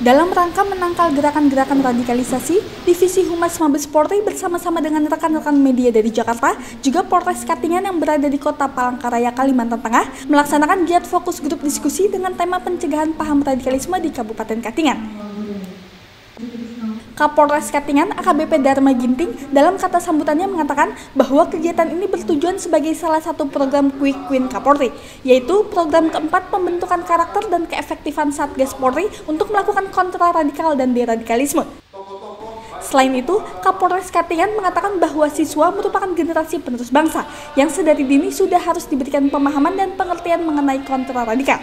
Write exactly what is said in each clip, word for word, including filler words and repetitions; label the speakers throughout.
Speaker 1: Dalam rangka menangkal gerakan-gerakan radikalisasi, Divisi Humas Mabes Polri bersama-sama dengan rekan-rekan media dari Jakarta, juga Polres Katingan yang berada di Kota Palangkaraya, Kalimantan Tengah, melaksanakan giat fokus grup diskusi dengan tema pencegahan paham radikalisme di Kabupaten Katingan. Kapolres Katingan A K B P Dharma Ginting dalam kata sambutannya mengatakan bahwa kegiatan ini bertujuan sebagai salah satu program Quick Win Kapolri, yaitu program keempat pembentukan karakter dan keefektifan Satgas Polri untuk melakukan kontra radikal dan deradikalisme. Selain itu, Kapolres Katingan mengatakan bahwa siswa merupakan generasi penerus bangsa yang sedari dini sudah harus diberikan pemahaman dan pengertian mengenai kontra radikal.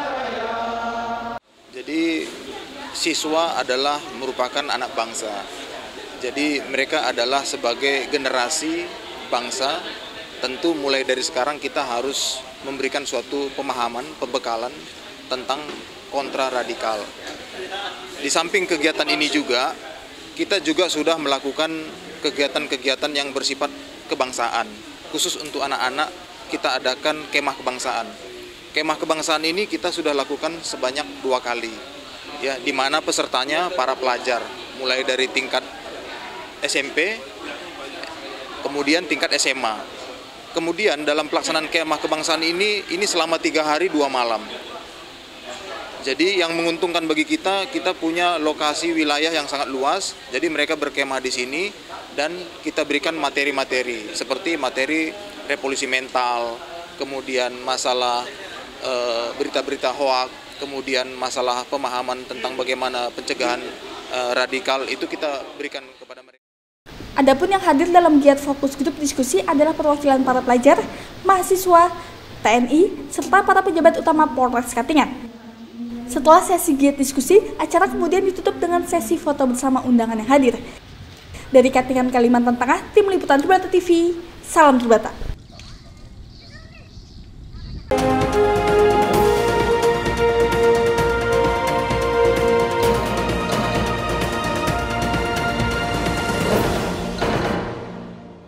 Speaker 2: Jadi siswa adalah merupakan anak bangsa. Jadi mereka adalah sebagai generasi bangsa. Tentu mulai dari sekarang kita harus memberikan suatu pemahaman, pembekalan tentang kontra radikal. Di samping kegiatan ini juga, kita juga sudah melakukan kegiatan-kegiatan yang bersifat kebangsaan. Khusus untuk anak-anak, kita adakan kemah kebangsaan. Kemah kebangsaan ini kita sudah lakukan sebanyak dua kali. Ya, di mana pesertanya para pelajar, mulai dari tingkat S M P, kemudian tingkat S M A. Kemudian dalam pelaksanaan kemah kebangsaan ini, ini selama tiga hari dua malam. Jadi yang menguntungkan bagi kita, kita punya lokasi wilayah yang sangat luas. Jadi mereka berkemah di sini dan kita berikan materi-materi seperti materi revolusi mental, kemudian masalah e, berita-berita hoaks, kemudian masalah pemahaman tentang bagaimana pencegahan uh, radikal itu kita berikan kepada mereka.
Speaker 1: Adapun yang hadir dalam giat fokus grup diskusi adalah perwakilan para pelajar, mahasiswa, T N I, serta para pejabat utama Polres Katingan. Setelah sesi giat diskusi, acara kemudian ditutup dengan sesi foto bersama undangan yang hadir. Dari Katingan, Kalimantan Tengah, Tim Liputan Tribata T V, salam Tribata.